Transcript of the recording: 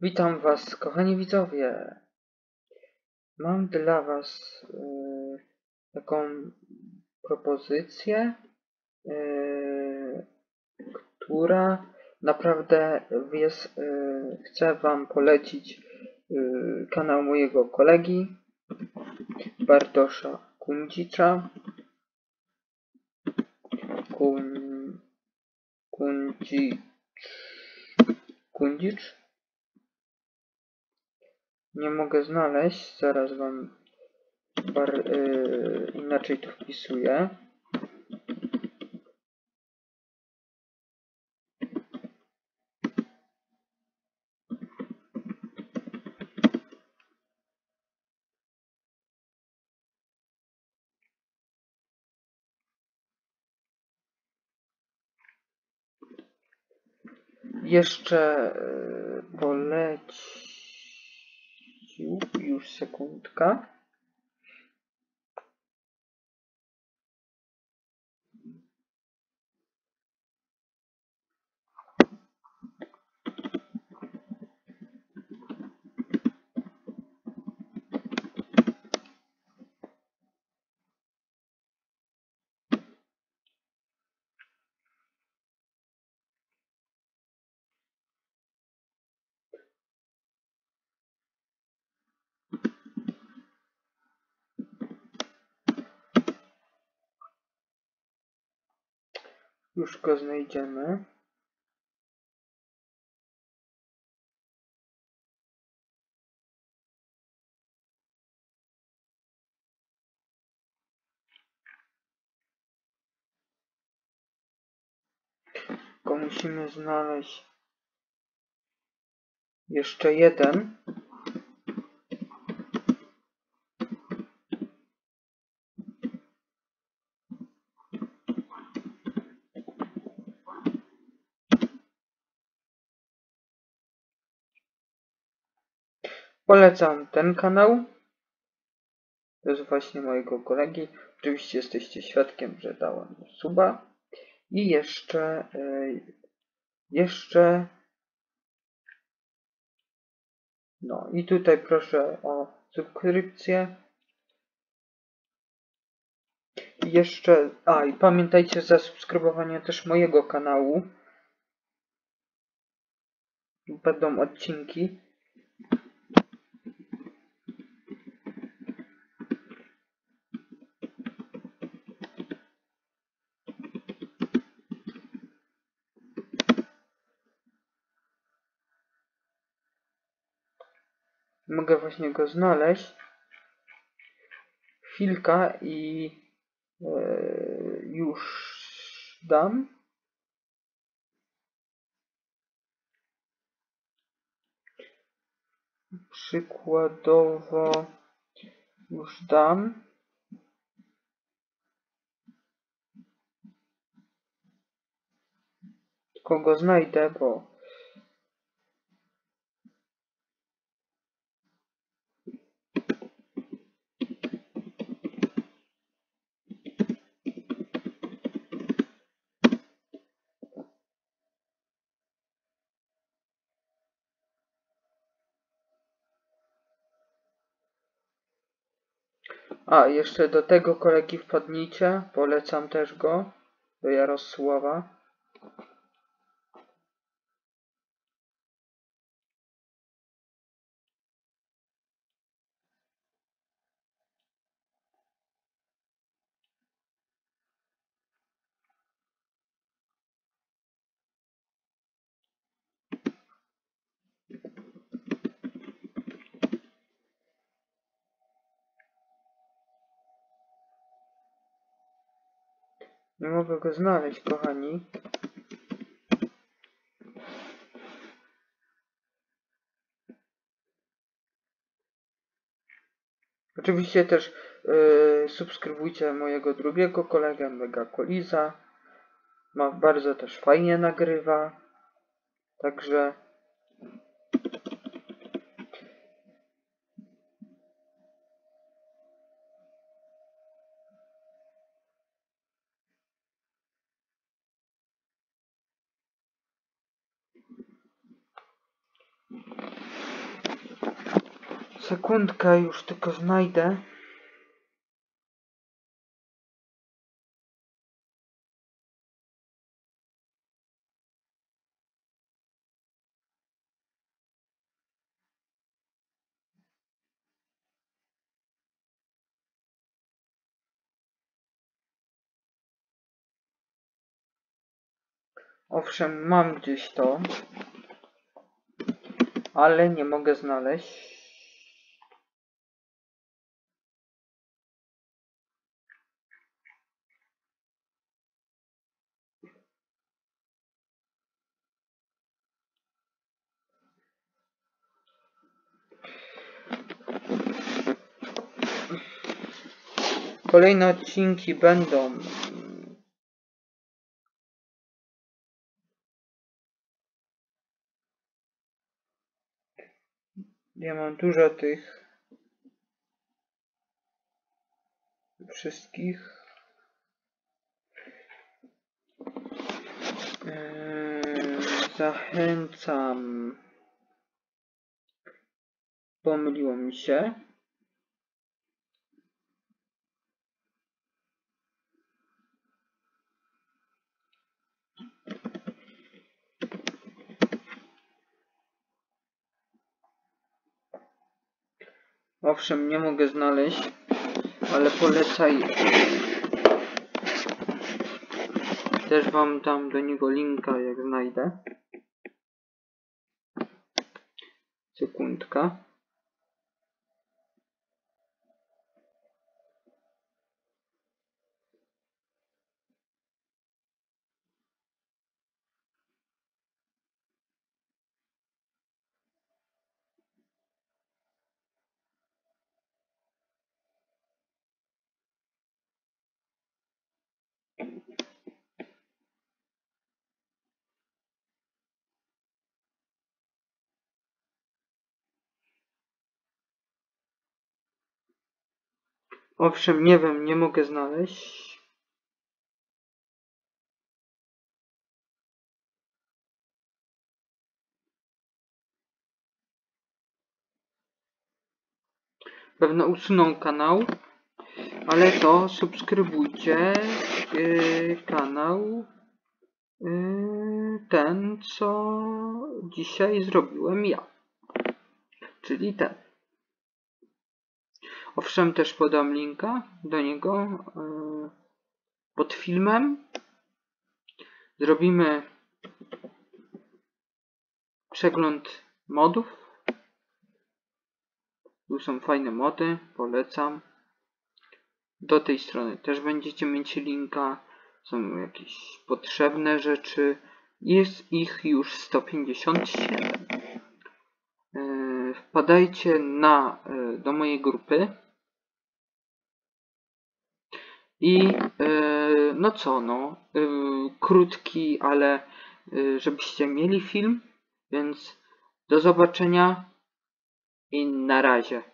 Witam Was, kochani widzowie. Mam dla Was taką propozycję, która naprawdę jest. Chcę Wam polecić kanał mojego kolegi Bartosza Kundzicza. Kundzicz. Nie mogę znaleźć, zaraz Wam inaczej to wpisuję. Jeszcze polecił, już sekundka. Już go znajdziemy. Tylko musimy znaleźć jeszcze jeden. Polecam ten kanał. To jest właśnie mojego kolegi. Oczywiście jesteście świadkiem, że dałem mu suba. I jeszcze no i tutaj proszę o subskrypcję. I jeszcze, i pamiętajcie o zasubskrybowaniu też mojego kanału. Będą odcinki. Mogę właśnie go znaleźć. Chwilka i już dam. Przykładowo już dam. Tylko go znajdę, bo jeszcze do tego kolegi wpadnijcie. Polecam też go. Do Jarosława. Nie mogę go znaleźć, kochani. Oczywiście też subskrybujcie mojego drugiego kolegę, Megakoliza. Bardzo też fajnie nagrywa. Także Sekundkę, już tylko znajdę. Owszem, mam gdzieś to, ale nie mogę znaleźć. Kolejne odcinki będą ja mam dużo tych wszystkich. Zachęcam. Pomyliło mi się. Owszem, nie mogę znaleźć, ale polecaj. Też wam dam do niego linka, jak znajdę. Sekundka. Owszem, nie wiem, nie mogę znaleźć. Pewno usunął kanał, ale to subskrybujcie kanał ten, co dzisiaj zrobiłem ja, czyli ten. Owszem, też podam linka do niego pod filmem. Zrobimy przegląd modów. Tu są fajne mody, polecam. Do tej strony też będziecie mieć linka. Są jakieś potrzebne rzeczy. Jest ich już 157. Wpadajcie do mojej grupy. I no co, krótki, ale żebyście mieli film. Więc do zobaczenia i na razie.